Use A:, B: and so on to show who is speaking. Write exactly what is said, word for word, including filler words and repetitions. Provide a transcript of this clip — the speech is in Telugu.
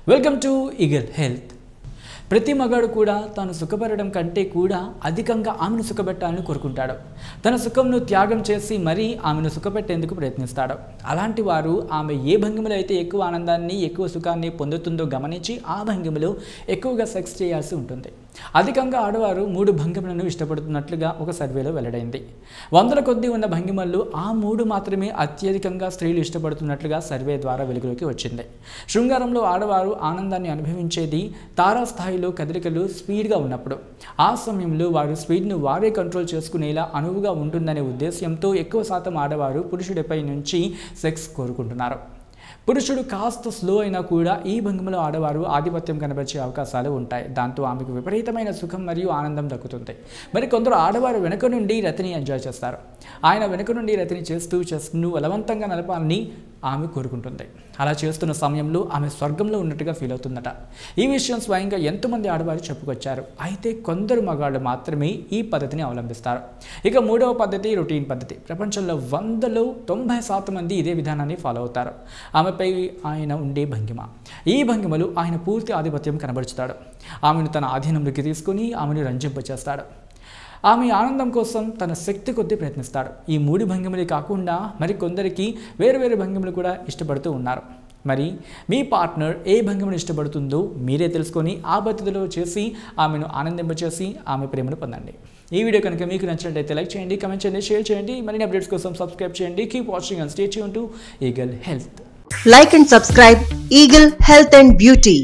A: Welcome to Eagle health. ప్రతి మగాడు కూడా తాను సుఖపడడం కంటే కూడా అధికంగా ఆమెను సుఖపెట్టాలని కోరుకుంటాడు. తన సుఖంను త్యాగం చేసి మరీ ఆమెను సుఖపెట్టేందుకు ప్రయత్నిస్తాడు. అలాంటి వారు ఆమె ఏ భంగిమలో అయితే ఎక్కువ ఆనందాన్ని ఎక్కువ సుఖాన్ని పొందుతుందో గమనించి ఆ భంగిమలో ఎక్కువగా సెక్స్ చేయాల్సి ఉంటుంది. అధికంగా ఆడవారు మూడు భంగిమలను ఇష్టపడుతున్నట్లుగా ఒక సర్వేలో వెల్లడైంది. వందల కొద్దీ ఉన్న భంగిమల్లో ఆ మూడు మాత్రమే అత్యధికంగా స్త్రీలు ఇష్టపడుతున్నట్లుగా సర్వే ద్వారా వెలుగులోకి వచ్చింది. శృంగారంలో ఆడవారు ఆనందాన్ని అనుభవించేది తారాస్థాయిలో కదలికలు స్పీడ్గా ఉన్నప్పుడు. ఆ సమయంలో వారు స్పీడ్ను వారే కంట్రోల్ చేసుకునేలా అనువుగా ఉంటుందనే ఉద్దేశ్యంతో ఎక్కువ శాతం ఆడవారు పురుషుడిపై నుంచి సెక్స్ కోరుకుంటున్నారు. పురుషుడు కాస్త స్లో అయినా కూడా ఈ భంగిమలో ఆడవారు ఆధిపత్యం కనబరిచే అవకాశాలు ఉంటాయి. దాంతో ఆమెకు విపరీతమైన సుఖం మరియు ఆనందం దక్కుతుంది. మరి కొందరు ఆడవారు వెనుక నుండి రతిని ఎంజాయ్ చేస్తారు. ఆయన వెనుక నుండి రతిని చేస్తూ చేస్తూ బలవంతంగా నలపాలని ఆమె కోరుకుంటుంది. అలా చేస్తున్న సమయంలో ఆమె స్వర్గంలో ఉన్నట్టుగా ఫీల్ అవుతుందట. ఈ విషయం స్వయంగా ఎంతోమంది ఆడవారు చెప్పుకొచ్చారు. అయితే కొందరు మగాళ్ళు మాత్రమే ఈ పద్ధతిని అవలంబిస్తారు. ఇక మూడవ పద్ధతి రొటీన్ పద్ధతి. ప్రపంచంలో వందలో తొంభై శాతం మంది ఇదే విధానాన్ని ఫాలో అవుతారు. ఆమెపై ఆయన ఉండే భంగిమ. ఈ భంగిమలు ఆయన పూర్తి ఆధిపత్యం కనబరుచుతాడు. ఆమెను తన ఆధీనంలోకి తీసుకుని ఆమెను రంజింపచేస్తాడు. ఆమె ఆనందం కోసం తన శక్తి కొద్దీ ప్రయత్నిస్తాడు. ఈ మూడు భంగిమలే కాకుండా మరి కొందరికి వేరు వేరు భంగిమలు కూడా ఇష్టపడుతూ ఉన్నారు. మరి మీ పార్ట్నర్ ఏ భంగిమను ఇష్టపడుతుందో మీరే తెలుసుకొని ఆ పద్ధతిలో చేసి ఆమెను ఆనందింపచేసి ఆమె ప్రేమను పొందండి. ఈ వీడియో కనుక మీకు నచ్చినట్లయితే లైక్ చేయండి, కమెంట్ చేయండి, షేర్ చేయండి. మరిన్ని అప్డేట్స్ కోసం సబ్స్క్రైబ్ చేయండి. Keep watching and stay tune to Eagle Health.
B: Like and subscribe Eagle Health and Beauty.